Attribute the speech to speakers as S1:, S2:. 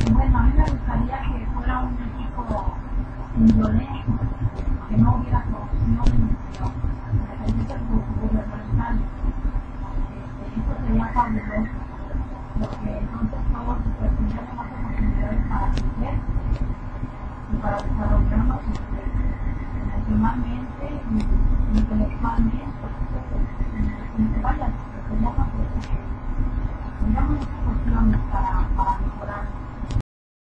S1: Bueno, a mí me gustaría que fuera un equipo violento, que no hubiera corrupción, pero independiente gubernamental. Eso sería fabuloso, porque entonces todos pues, tendríamos más oportunidades para crecer y para desarrollarnos emocionalmente y intelectualmente. Y vaya, tendríamos muchas opciones para mejorar.